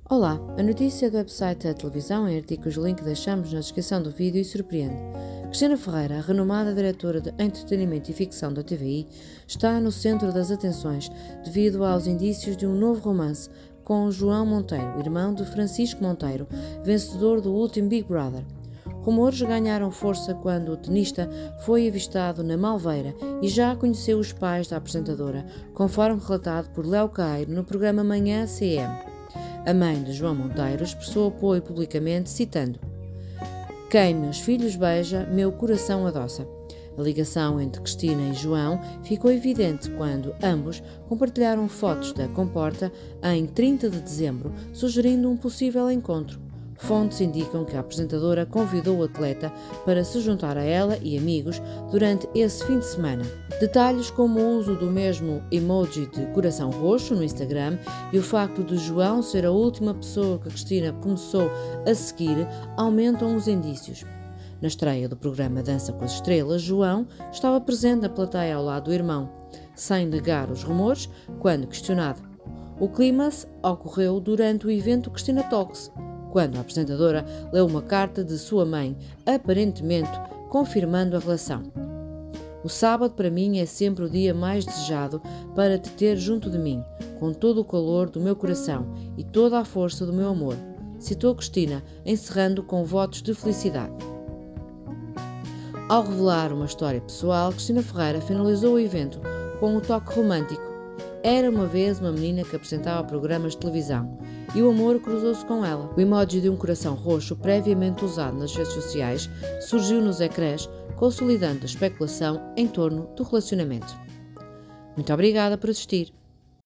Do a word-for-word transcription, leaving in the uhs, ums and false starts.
Olá, a notícia do website da televisão em artigo cujo link deixamos na descrição do vídeo e surpreende. Cristina Ferreira, a renomada diretora de entretenimento e ficção da T V I, está no centro das atenções devido aos indícios de um novo romance com João Monteiro, irmão de Francisco Monteiro, vencedor do último Big Brother. Rumores ganharam força quando o tenista foi avistado na Malveira e já conheceu os pais da apresentadora, conforme relatado por Léo Cairo no programa Manhã C M. A mãe de João Monteiro expressou apoio publicamente, citando: "Quem meus filhos beija, meu coração adoça." A ligação entre Cristina e João ficou evidente quando ambos compartilharam fotos da comporta em trinta de dezembro, sugerindo um possível encontro. Fontes indicam que a apresentadora convidou o atleta para se juntar a ela e amigos durante esse fim de semana. Detalhes como o uso do mesmo emoji de coração roxo no Instagram e o facto de João ser a última pessoa que Cristina começou a seguir aumentam os indícios. Na estreia do programa Dança com as Estrelas, João estava presente na plateia ao lado do irmão, sem negar os rumores, quando questionado. O clímax ocorreu durante o evento Cristina Talks, quando a apresentadora leu uma carta de sua mãe, aparentemente confirmando a relação. "O sábado para mim é sempre o dia mais desejado para te ter junto de mim, com todo o calor do meu coração e toda a força do meu amor", citou Cristina, encerrando com votos de felicidade. Ao revelar uma história pessoal, Cristina Ferreira finalizou o evento com um toque romântico. Era uma vez uma menina que apresentava programas de televisão e o amor cruzou-se com ela. O emoji de um coração roxo, previamente usado nas redes sociais, surgiu nos ecrãs, consolidando a especulação em torno do relacionamento. Muito obrigada por assistir.